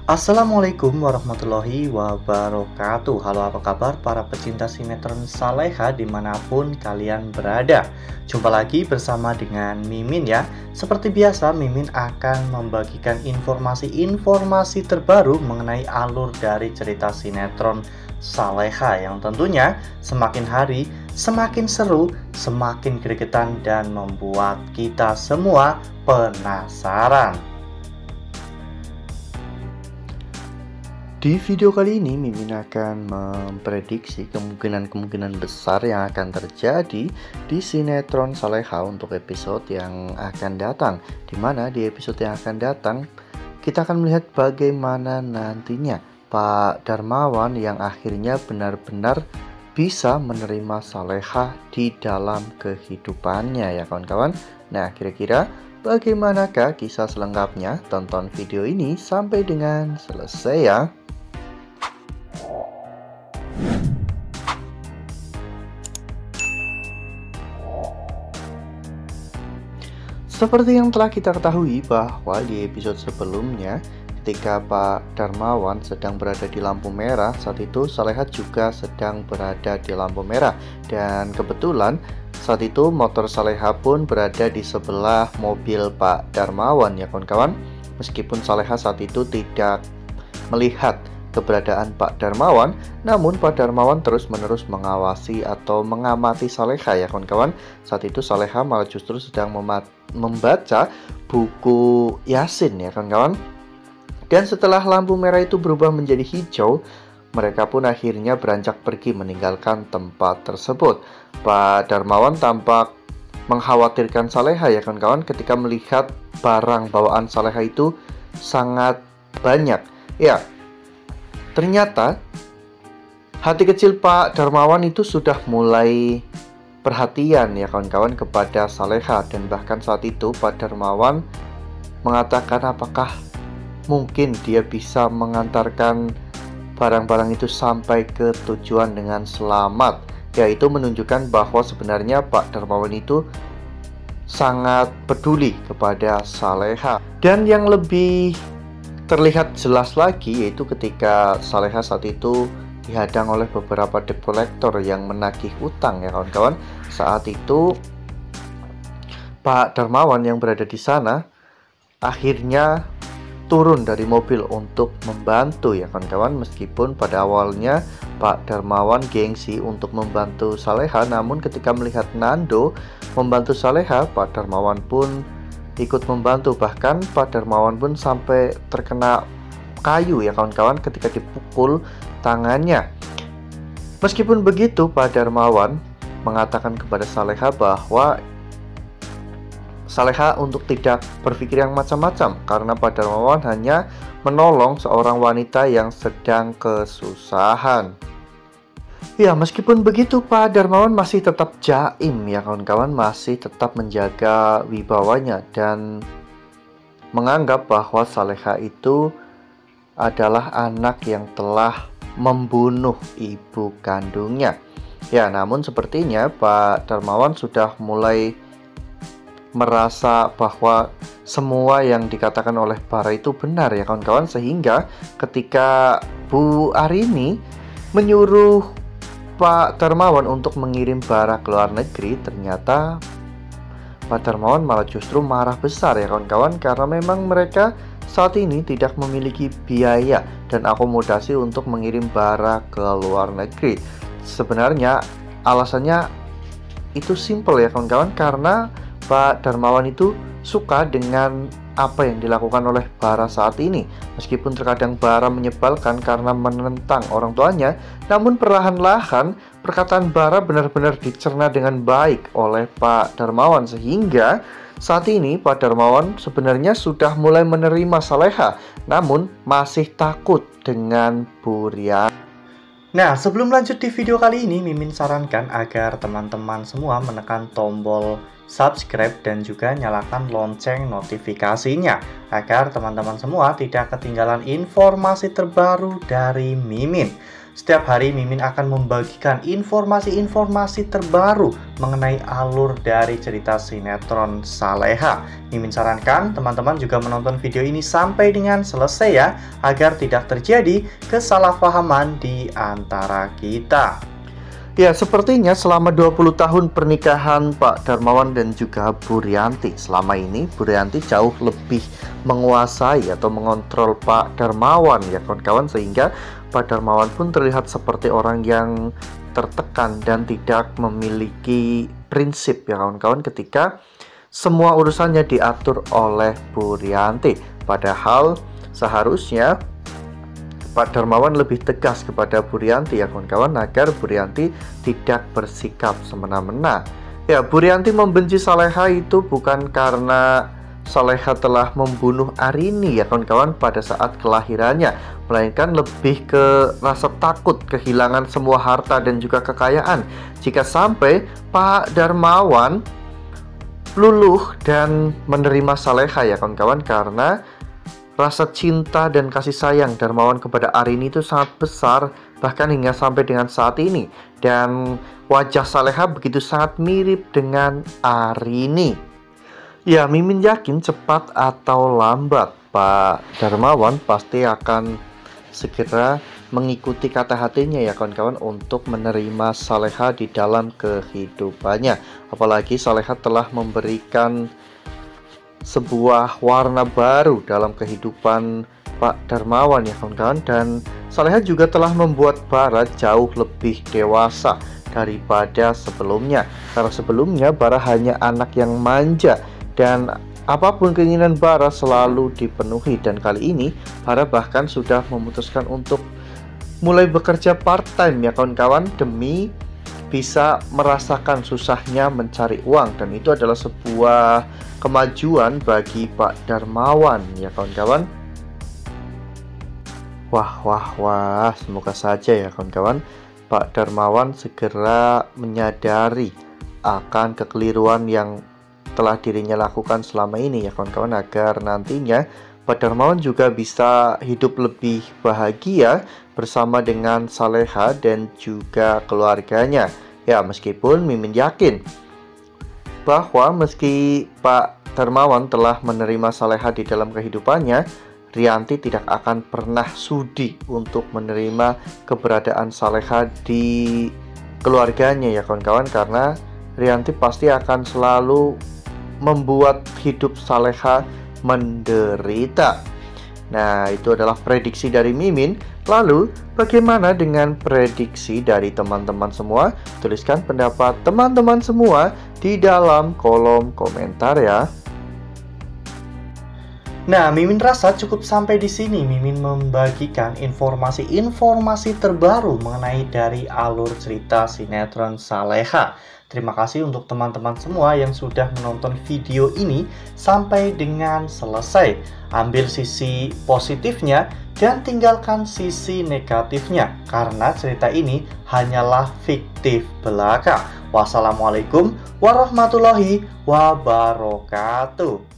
Assalamualaikum warahmatullahi wabarakatuh. Halo, apa kabar para pecinta sinetron Saleha dimanapun kalian berada. Jumpa lagi bersama dengan Mimin ya. Seperti biasa, Mimin akan membagikan informasi-informasi terbaru mengenai alur dari cerita sinetron Saleha yang tentunya semakin hari semakin seru, semakin gregetan, dan membuat kita semua penasaran. Di video kali ini, Mimin akan memprediksi kemungkinan-kemungkinan besar yang akan terjadi di sinetron Saleha untuk episode yang akan datang. Dimana di episode yang akan datang, kita akan melihat bagaimana nantinya Pak Darmawan yang akhirnya benar-benar bisa menerima Saleha di dalam kehidupannya ya kawan-kawan. Nah, kira-kira bagaimanakah kisah selengkapnya? Tonton video ini sampai dengan selesai ya. Seperti yang telah kita ketahui bahwa di episode sebelumnya, ketika Pak Darmawan sedang berada di lampu merah, saat itu Saleha juga sedang berada di lampu merah. Dan kebetulan saat itu motor Saleha pun berada di sebelah mobil Pak Darmawan ya kawan-kawan. Meskipun Saleha saat itu tidak melihat keberadaan Pak Darmawan, namun Pak Darmawan terus-menerus mengawasi atau mengamati Saleha ya kawan-kawan. Saat itu Saleha malah justru sedang membaca buku Yasin ya kawan-kawan. Dan setelah lampu merah itu berubah menjadi hijau, mereka pun akhirnya beranjak pergi meninggalkan tempat tersebut. Pak Darmawan tampak mengkhawatirkan Saleha ya kawan-kawan ketika melihat barang bawaan Saleha itu sangat banyak. Ya, ternyata hati kecil Pak Darmawan itu sudah mulai perhatian ya kawan-kawan kepada Saleha. Dan bahkan saat itu Pak Darmawan mengatakan apakah mungkin dia bisa mengantarkan barang-barang itu sampai ke tujuan dengan selamat. Yaitu menunjukkan bahwa sebenarnya Pak Darmawan itu sangat peduli kepada Saleha. Dan yang lebih terlihat jelas lagi yaitu ketika Saleha saat itu dihadang oleh beberapa debt collector yang menagih utang ya kawan-kawan. Saat itu Pak Darmawan yang berada di sana akhirnya turun dari mobil untuk membantu ya kawan-kawan. Meskipun pada awalnya Pak Darmawan gengsi untuk membantu Saleha, namun ketika melihat Nando membantu Saleha, Pak Darmawan pun ikut membantu. Bahkan Pak Darmawan pun sampai terkena kayu ya kawan-kawan ketika dipukul tangannya. Meskipun begitu, Pak Darmawan mengatakan kepada Saleha bahwa Saleha untuk tidak berpikir yang macam-macam, karena Pak Darmawan hanya menolong seorang wanita yang sedang kesusahan. Ya, meskipun begitu Pak Darmawan masih tetap jaim ya kawan-kawan, masih tetap menjaga wibawanya dan menganggap bahwa Saleha itu adalah anak yang telah membunuh ibu kandungnya. Ya, namun sepertinya Pak Darmawan sudah mulai merasa bahwa semua yang dikatakan oleh Bara itu benar ya kawan-kawan, sehingga ketika Bu Arini menyuruh Pak Darmawan untuk mengirim Bara ke luar negeri, ternyata Pak Darmawan malah justru marah besar ya kawan-kawan, karena memang mereka saat ini tidak memiliki biaya dan akomodasi untuk mengirim Bara ke luar negeri. Sebenarnya alasannya itu simple ya kawan-kawan, karena Pak Darmawan itu suka dengan apa yang dilakukan oleh Bara saat ini. Meskipun terkadang Bara menyebalkan karena menentang orang tuanya, namun perlahan-lahan perkataan Bara benar-benar dicerna dengan baik oleh Pak Darmawan, sehingga saat ini Pak Darmawan sebenarnya sudah mulai menerima Saleha, namun masih takut dengan Bu Riani. Nah, sebelum lanjut di video kali ini, Mimin sarankan agar teman-teman semua menekan tombol subscribe dan juga nyalakan lonceng notifikasinya agar teman-teman semua tidak ketinggalan informasi terbaru dari Mimin. Setiap hari Mimin akan membagikan informasi-informasi terbaru mengenai alur dari cerita sinetron Saleha. Mimin sarankan teman-teman juga menonton video ini sampai dengan selesai ya, agar tidak terjadi kesalahpahaman di antara kita. Ya, sepertinya selama 20 tahun pernikahan Pak Darmawan dan juga Bu Rianti, selama ini Bu Rianti jauh lebih menguasai atau mengontrol Pak Darmawan ya kawan-kawan, sehingga Pak Darmawan pun terlihat seperti orang yang tertekan dan tidak memiliki prinsip ya kawan-kawan, ketika semua urusannya diatur oleh Bu Rianti. Padahal seharusnya Pak Darmawan lebih tegas kepada Bu Rianti ya kawan-kawan, agar Bu Rianti tidak bersikap semena-mena. Ya, Bu Rianti membenci Saleha itu bukan karena Saleha telah membunuh Arini ya kawan-kawan pada saat kelahirannya, melainkan lebih ke rasa takut kehilangan semua harta dan juga kekayaan jika sampai Pak Darmawan luluh dan menerima Saleha ya kawan-kawan, karena rasa cinta dan kasih sayang Darmawan kepada Arini itu sangat besar, bahkan hingga sampai dengan saat ini. Dan wajah Saleha begitu sangat mirip dengan Arini. Ya, Mimin yakin cepat atau lambat Pak Darmawan pasti akan segera mengikuti kata hatinya ya kawan-kawan, untuk menerima Saleha di dalam kehidupannya. Apalagi Saleha telah memberikan sebuah warna baru dalam kehidupan Pak Darmawan ya kawan-kawan, dan Saleha juga telah membuat Bara jauh lebih dewasa daripada sebelumnya, karena sebelumnya Bara hanya anak yang manja dan apapun keinginan Bara selalu dipenuhi, dan kali ini Bara bahkan sudah memutuskan untuk mulai bekerja part-time ya kawan-kawan, demi bisa merasakan susahnya mencari uang, dan itu adalah sebuah kemajuan bagi Pak Darmawan ya kawan-kawan. Wah, semoga saja ya kawan-kawan Pak Darmawan segera menyadari akan kekeliruan yang telah dirinya lakukan selama ini ya kawan-kawan, agar nantinya Pak Darmawan juga bisa hidup lebih bahagia bersama dengan Saleha dan juga keluarganya. Ya, meskipun Mimin yakin bahwa meski Pak Darmawan telah menerima Saleha di dalam kehidupannya, Rianti tidak akan pernah sudi untuk menerima keberadaan Saleha di keluarganya ya kawan-kawan, karena Rianti pasti akan selalu membuat hidup Saleha menderita. Nah, itu adalah prediksi dari Mimin. Lalu, bagaimana dengan prediksi dari teman-teman semua? Tuliskan pendapat teman-teman semua di dalam kolom komentar ya. Nah, Mimin rasa cukup sampai di sini. Mimin membagikan informasi-informasi terbaru mengenai dari alur cerita sinetron Saleha. Terima kasih untuk teman-teman semua yang sudah menonton video ini sampai dengan selesai. Ambil sisi positifnya dan tinggalkan sisi negatifnya, karena cerita ini hanyalah fiktif belaka. Wassalamualaikum warahmatullahi wabarakatuh.